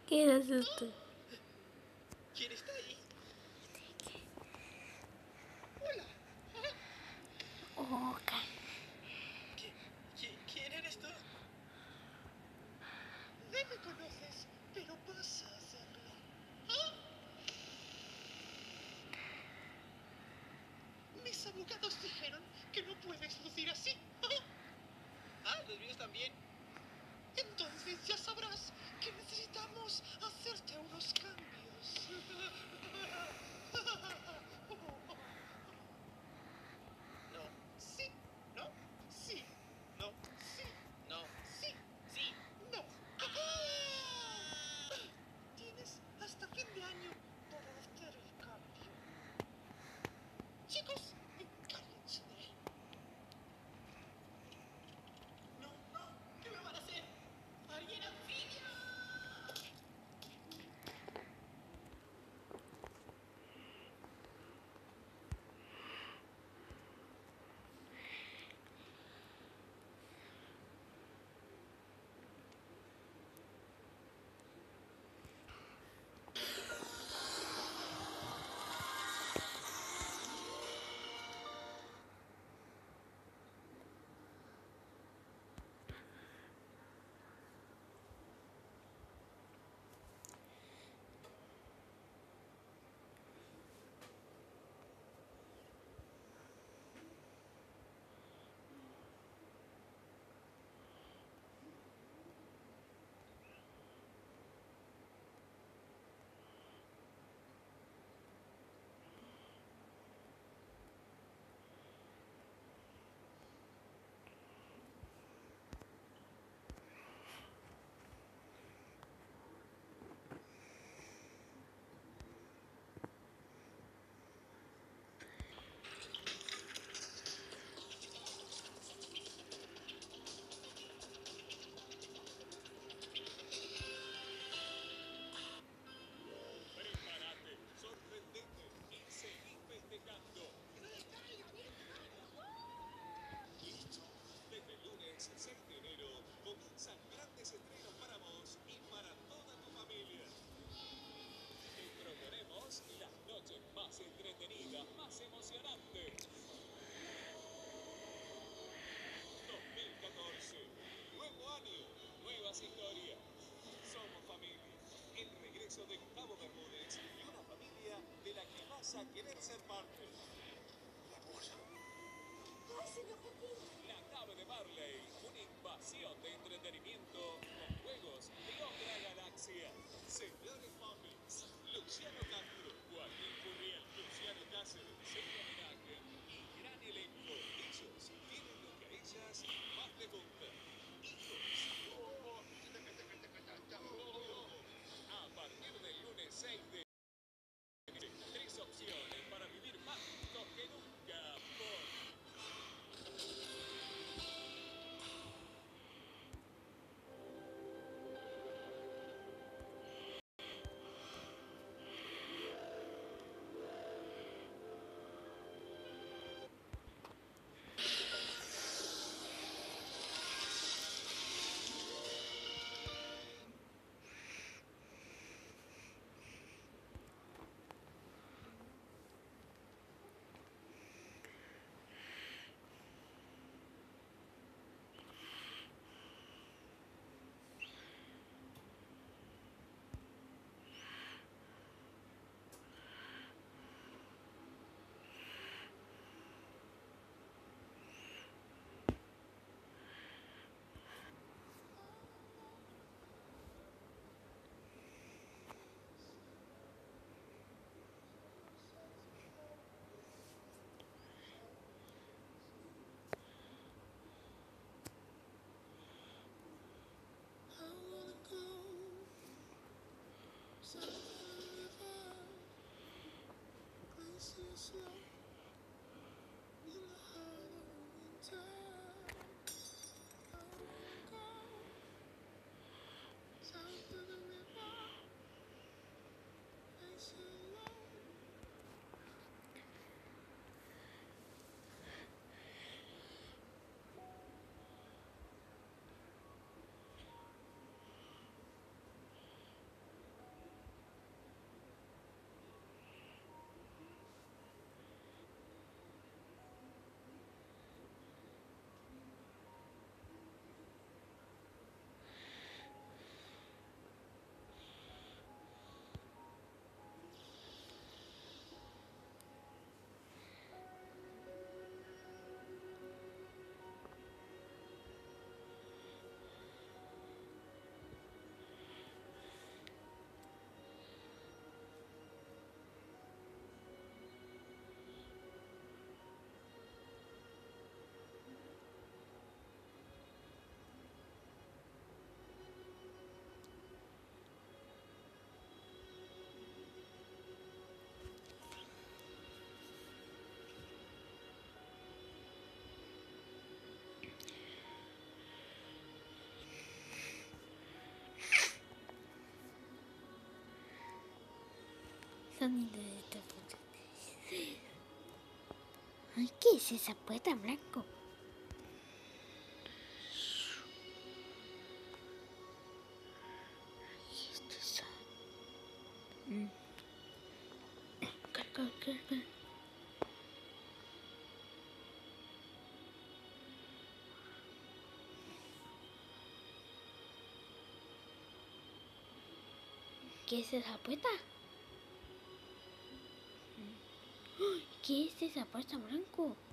¿Qué es esto? ¿Quién está ahí? Hola. Oh, ¿Quién eres tú? No me conoces, pero vas a hacerlo. Mis abogados dijeron que no puedes lucir así. Los míos también. Entonces ya sabrás que necesitamos hacerte unos cambios. No, sí, no, sí, no, sí, no, sí, sí, no. Tienes hasta fin de año para hacer el cambio. Chicos, encárguense de él. No, ¿qué me van a hacer? ¡Alguien anfibia! Prepárate, sorprendete y seguí festejando. ¿Listo? Desde el lunes 6 de enero comienzan grandes estrenos para vos y para toda tu familia. Te proponemos las noches más entretenidas, más emocionantes. 2014, nuevo año, nuevas historias. Somos familia. El regreso de Gustavo Bermúdez y una familia de la que vas a querer ser parte. La nave de Marley, una invasión de entretenimiento con juegos de otra galaxia. Señores Muppets, Luciano Castro, Joaquín Furriel, Luciano Cáceres, Silvia Homenaje y gran elenco. Ellos tienen lo que a ellas más les gusta. Hijos. A partir del lunes 6 de enero, 3 opciones para vivir más juntos que nunca por Sonido de esta puerta. Ay, ¿qué es esa puerta blanco? ¿Esto es? Carga. ¿Qué es esa puerta? ¿Qué es esa puerta blanco?